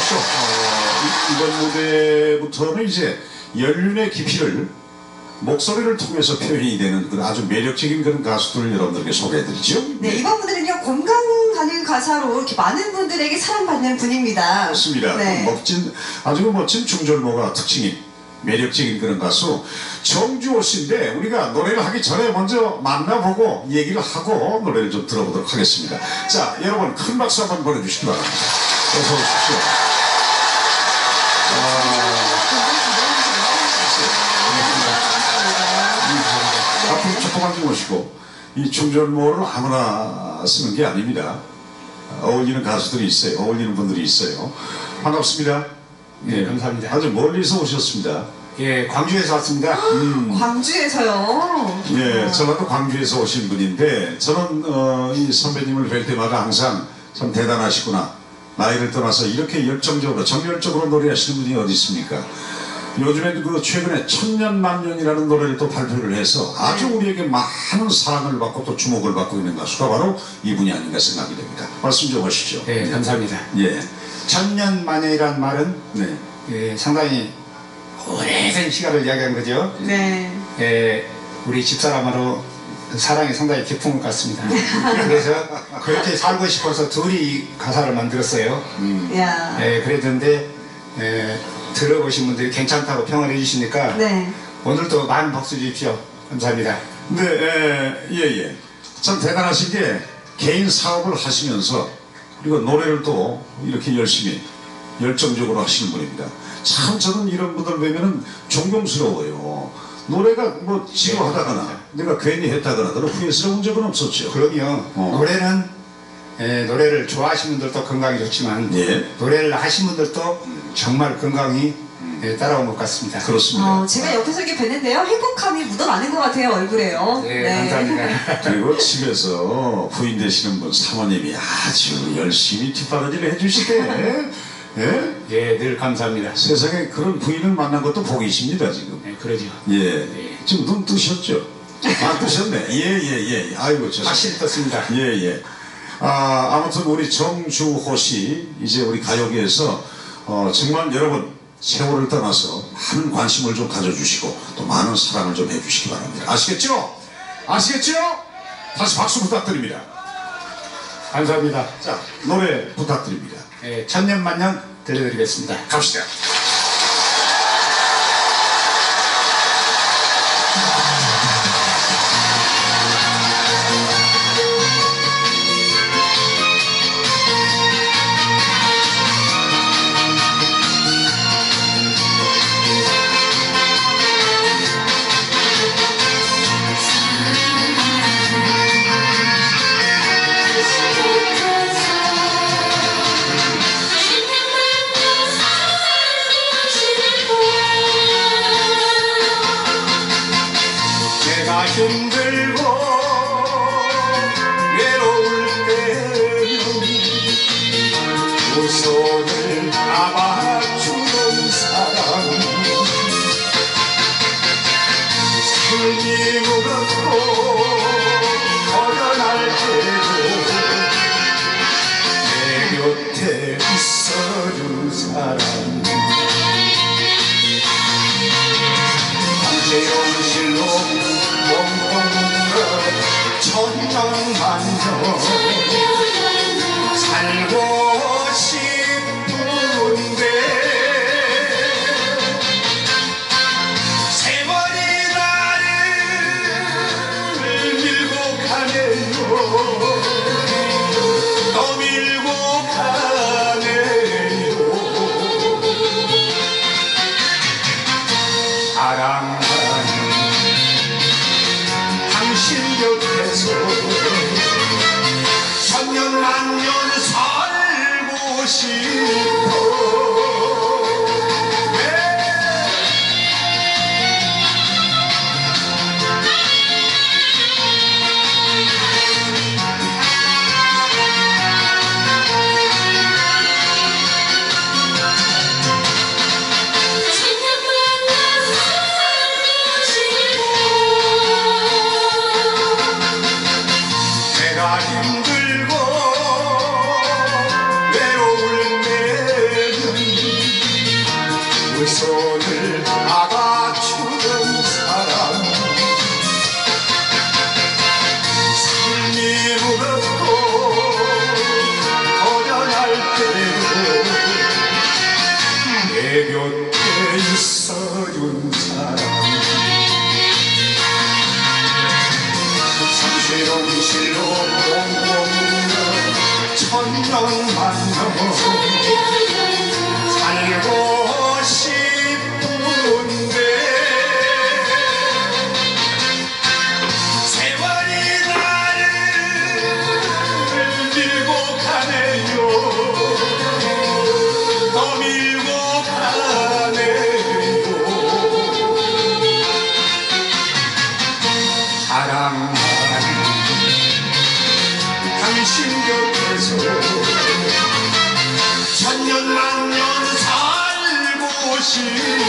보십시오. 이번 무대부터는 이제 연륜의 깊이를 목소리를 통해서 표현이 되는 그런 아주 매력적인 그런 가수들을 여러분들에게 소개해드리죠. 네, 이번 무대는요, 공감 가는 가사로 이렇게 많은 분들에게 사랑받는 분입니다. 그렇습니다. 네. 아주 멋진 중절모가 특징인 매력적인 그런 가수 정주호 씨인데, 우리가 노래를 하기 전에 먼저 만나보고 얘기를 하고 노래를 좀 들어보도록 하겠습니다. 자, 여러분 큰 박수 한번 보내주시기 바랍니다. 어서 오십시오. 앞으로 조금만 좀 오시고, 이 중절모를 아무나 쓰는 게 아닙니다. 어울리는 가수들이 있어요. 어울리는 분들이 있어요. 반갑습니다. 네, 감사합니다. 아주 멀리서 오셨습니다. 예, 광주에서 왔습니다. 광주에서요? 예, 저도 광주에서 오신 분인데, 저는 이 선배님을 뵐 때마다 항상 참 대단하시구나. 나이를 떠나서 이렇게 열정적으로, 정열적으로 노래하시는 분이 어디 있습니까? 요즘에 그 최근에 천년만년이라는 노래를 또 발표를 해서 아주 우리에게 많은 사랑을 받고 또 주목을 받고 있는 가수가 바로 이분이 아닌가 생각이 됩니다. 말씀 좀 하시죠. 네, 감사합니다. 예. 천년만년이란 말은 네. 예, 상당히 오래된 시간을 이야기한 거죠. 네. 예, 우리 집사람으로 사랑이 상당히 깊은 것 같습니다. 그래서 그렇게 살고 싶어서 둘이 이 가사를 만들었어요. 야. 예, 그랬는데 들어보신 분들이 괜찮다고 평을 해주시니까 네. 오늘도 많은 박수 주십시오. 감사합니다. 네, 예. 참 대단하신 게 개인 사업을 하시면서 그리고 노래를 또 이렇게 열심히 열정적으로 하시는 분입니다. 참 저는 이런 분들 뵈면은 존경스러워요. 노래가 뭐 지루하다거나 내가 괜히 했다거나 그런 후회스러운 적은 없었죠. 그럼요. 노래를 좋아하시는 분들도 건강이 좋지만 예. 노래를 하신 분들도 정말 건강이 따라온 것 같습니다. 그렇습니다. 제가 옆에서 이렇게 뵀는데요, 행복함이 묻어나는 것 같아요, 얼굴에요. 네, 감사합니다. 그리고 집에서 부인 되시는 분 사모님이 아주 열심히 뒷바라지를 해주시대. 예? 예, 늘 감사합니다. 세상에 그런 부인을 만난 것도 복이십니다 지금. 네, 그러죠. 예. 지금 눈 뜨셨죠? 아, 뜨셨네. 예. 아이고, 저. 확실히 떴습니다. 예. 아무튼 우리 정주호 씨, 이제 우리 가요계에서, 정말 여러분, 세월을 떠나서 많은 관심을 좀 가져주시고, 또 많은 사랑을 좀 해주시기 바랍니다. 아시겠죠? 다시 박수 부탁드립니다. 감사합니다. 자, 노래 부탁드립니다. 예, 천년만년 들려드리겠습니다. 갑시다. 힘들고 외로울 때는 두 손을 잡아주는 사람, 숨이 무겁고 어려날 때도 내 곁에 있어준 사람, 밤새운 실로 천년만년 살고 싶은데 세월이 나를 밀고 가네요. 또 밀고 가네요. 손을 막아주는 사람 삶이 무겁고 고련할 때도 내 곁에 있어준 사람 성실로 꽁꽁 천년 만년 살고 싶은데 세월이 나를 밀고 가네요 더 밀고 가네요 사랑하는 당신 곁에서 천년 만년 살고 싶네